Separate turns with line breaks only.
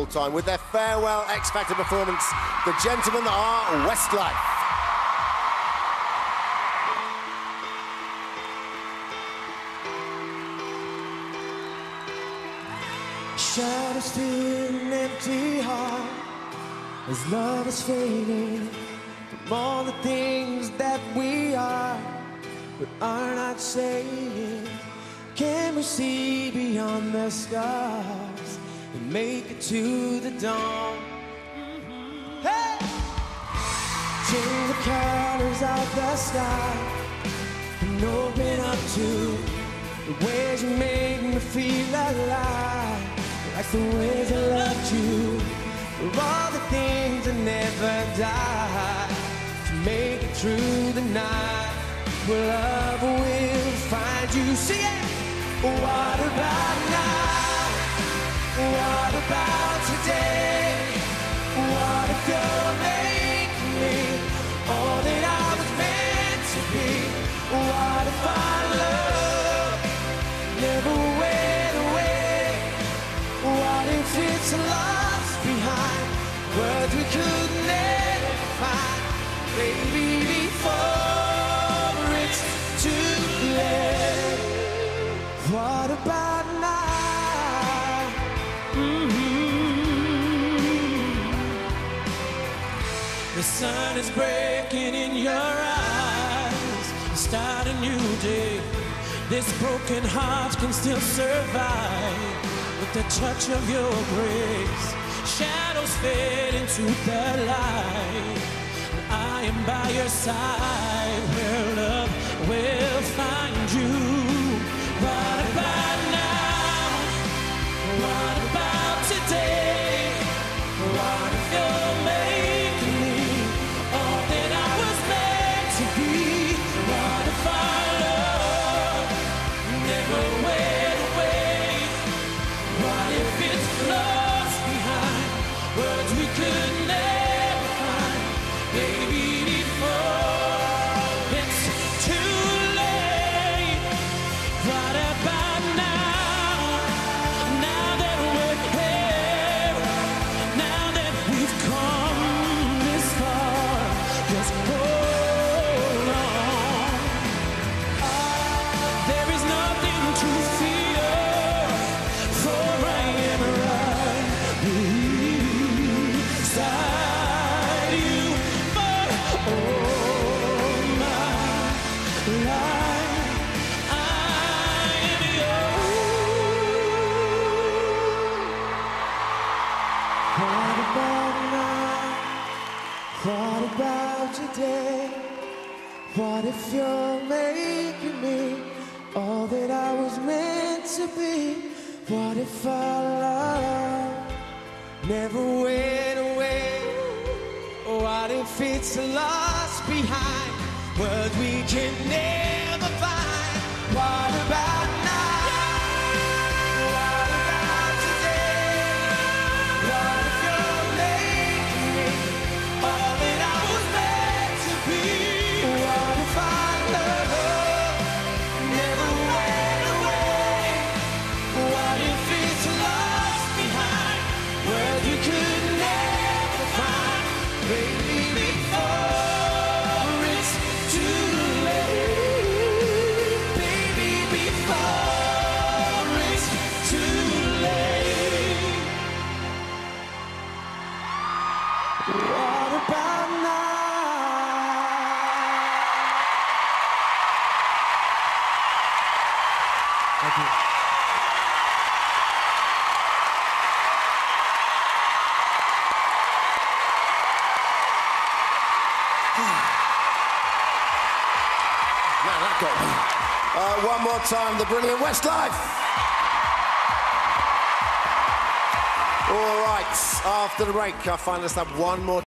all time with their farewell X Factor performance, the gentlemen are Westlife.
Shadows fill an empty heart as love is fading from all the things that we are but are not saying. Can we see beyond the stars and make it to the dawn? Hey! Change the colors of the sky and open up to the ways you make me feel alive. Like the ways I loved you, for all the things that never die. To make it through the night, where love will find you. See it? What about now? What about today? What if you're making me all that I was meant to be? What if our love never went away? What if it's lost behind words we could never find? Baby, before it's too late. What about now? The sun is breaking in your eyes. Start a new day. This broken heart can still survive with the touch of your grace. Shadows fade into the light. I am by your side where love will find you. What about now? What about today? What if you're making me all that I was meant to be? What if our love never went away? What if it's lost behind words we could never find? Baby, before it's too late. What about now? Now that we're here, now that we've come this far, just hold on. There is nothing to fear, for I am right beside you for all my life. I am yours. What about now? What about today? What if you're making me all that I was meant to be? What if our love never went away? What if it's lost behind words we can never find? What about now? What about today? What if you're making me all that I was meant to be? What if our love never went away? What if it's lost behind words we could never find? Baby, before it's too late. Baby, before it's too late. What about now? Thank you.
Man, that got me. One more time, the brilliant Westlife. All right, after the break, I find us have one more